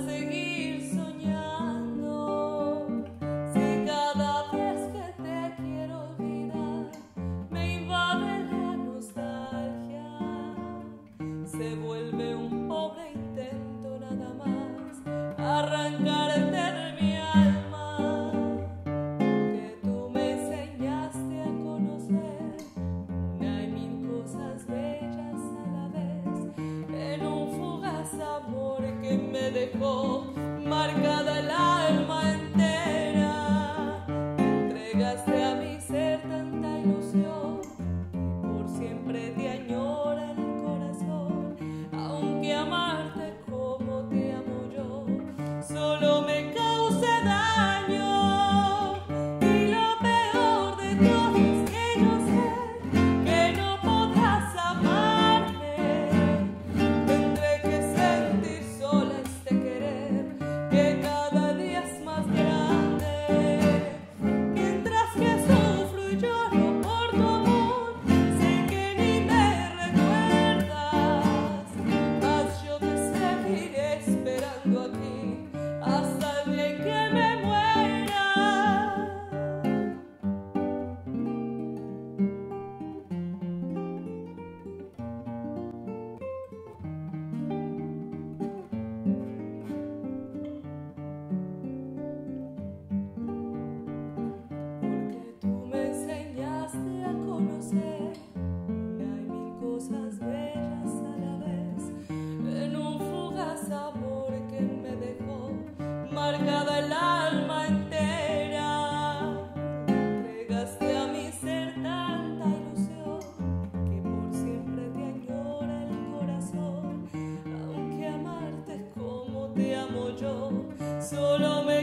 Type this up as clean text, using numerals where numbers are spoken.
seguir soñando. Si cada vez que te quiero olvidar me invade la nostalgia, se vuelve un pobre intento nada más arrancarte de mi alma. Que tú me enseñaste a conocer una y mil cosas bellas a la vez, en un fugaz amor que me dejó marcada el alma entera. Entregaste a mi ser tanta ilusión, por siempre te añora el corazón, aunque amarte como te amo yo solo me cause daño. Y lo peor de todo es que yo sé que no podrás amarme. Tendré que sentir sola este querer que cada día es más grande. Mientras que sufro y lloro por tu amor, sé que ni me recuerdas, mas yo te seguiré esperando aquí hasta el día en que me muera. Porque tú me enseñaste a conocer una y mil cosas bellas a la vez, en un fugaz amor que me dejó marcada el alma entera. Entregaste a mi ser tanta ilusión que por siempre te añora el corazón, aunque amarte como te amo yo solo me